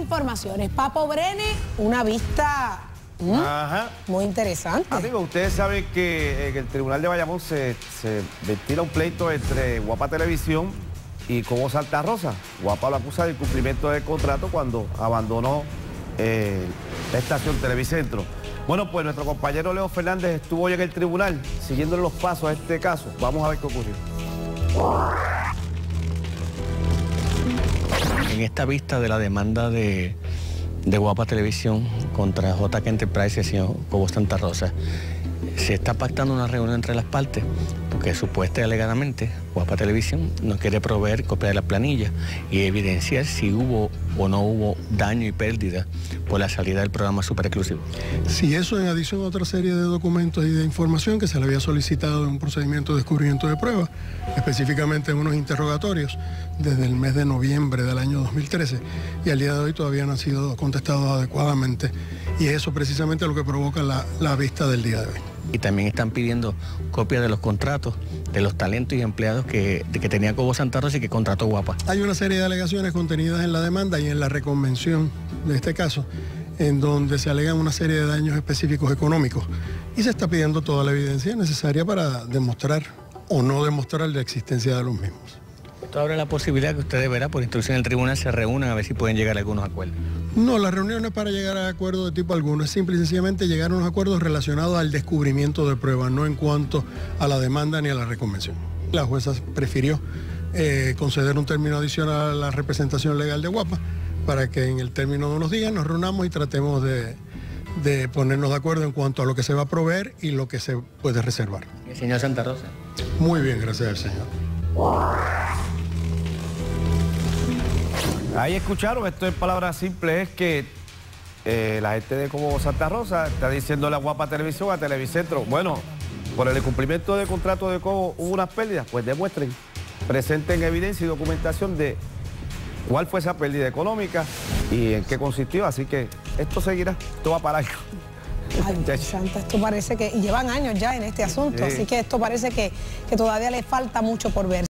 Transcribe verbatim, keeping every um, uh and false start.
informaciones. Papo Brene, una vista ¿Mm? Ajá. muy interesante. Amigos, ustedes saben que en el Tribunal de Bayamón se, se ventila un pleito entre Guapa Televisión y Cobo Santa Rosa. Guapa lo acusa de incumplimiento del contrato cuando abandonó eh, la estación Televicentro. Bueno, pues nuestro compañero Leo Fernández estuvo hoy en el tribunal siguiendo los pasos a este caso. Vamos a ver qué ocurrió. En esta vista de la demanda de, de Guapa Televisión contra J K Enterprises y señor Cobo Santa Rosa, se está pactando una reunión entre las partes porque supuestamente alegadamente Guapa Televisión no quiere proveer copia de la planilla y evidenciar si hubo o no hubo daño y pérdida por la salida del programa Super Exclusivo. Sí, eso en adición a otra serie de documentos y de información que se le había solicitado en un procedimiento de descubrimiento de pruebas, específicamente en unos interrogatorios desde el mes de noviembre del año dos mil trece, y al día de hoy todavía no han sido contestados adecuadamente, y eso precisamente lo que provoca la, la vista del día de hoy. Y también están pidiendo copias de los contratos de los talentos y empleados que, de que tenía Cobo Santa Rosa y que contrató Guapa. Hay una serie de alegaciones contenidas en la demanda y en la reconvención de este caso, en donde se alegan una serie de daños específicos económicos y se está pidiendo toda la evidencia necesaria para demostrar o no demostrar la existencia de los mismos. Esto abre la posibilidad que ustedes, verán, por instrucción del tribunal, se reúnan a ver si pueden llegar a algunos acuerdos. No, la reunión no es para llegar a acuerdos de tipo alguno, es simple y sencillamente llegar a unos acuerdos relacionados al descubrimiento de pruebas, no en cuanto a la demanda ni a la reconvención. La jueza prefirió eh, conceder un término adicional a la representación legal de Guapa para que en el término de unos días nos reunamos y tratemos de, de ponernos de acuerdo en cuanto a lo que se va a proveer y lo que se puede reservar. ¿El señor Santa Rosa? Muy bien, gracias al señor. Ahí escucharon, esto en palabras simples es que eh, la gente de Cobo Santa Rosa está diciendo la Guapa Televisión a Televicentro, bueno, por el incumplimiento del contrato de Cobo hubo unas pérdidas, pues demuestren, presenten evidencia y documentación de cuál fue esa pérdida económica y en qué consistió, así que esto seguirá, esto va para largo. Ay, Santa, esto parece que y llevan años ya en este asunto, Sí. Así que esto parece que, que todavía le falta mucho por ver.